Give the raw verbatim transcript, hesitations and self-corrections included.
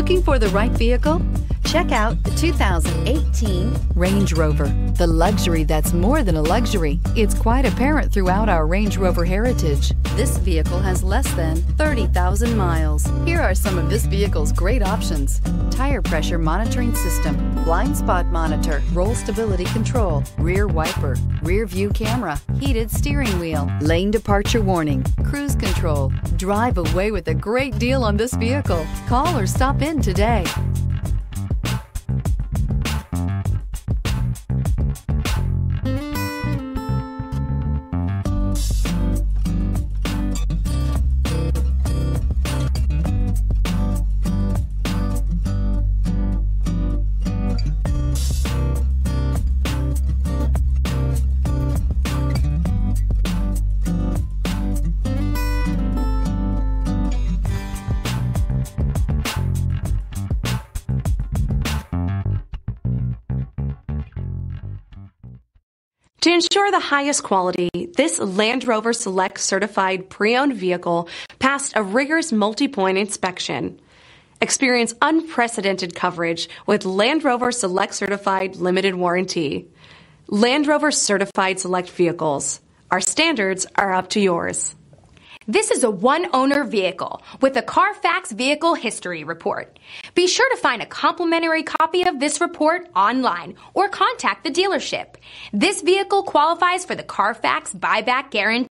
Looking for the right vehicle? Check out the two thousand eighteen Range Rover. The luxury that's more than a luxury. It's quite apparent throughout our Range Rover heritage. This vehicle has less than thirty thousand miles. Here are some of this vehicle's great options: tire pressure monitoring system, blind spot monitor, roll stability control, rear wiper, rear view camera, heated steering wheel, lane departure warning, cruise control. Drive away with a great deal on this vehicle. Call or stop in today. To ensure the highest quality, this Land Rover Select certified pre-owned vehicle passed a rigorous multi-point inspection. Experience unprecedented coverage with Land Rover Select Certified Limited Warranty. Land Rover Certified Select Vehicles. Our standards are up to yours. This is a one-owner vehicle with a CARFAX Vehicle History Report. Be sure to find a complimentary copy of this report online or contact the dealership. This vehicle qualifies for the CARFAX Buyback Guarantee.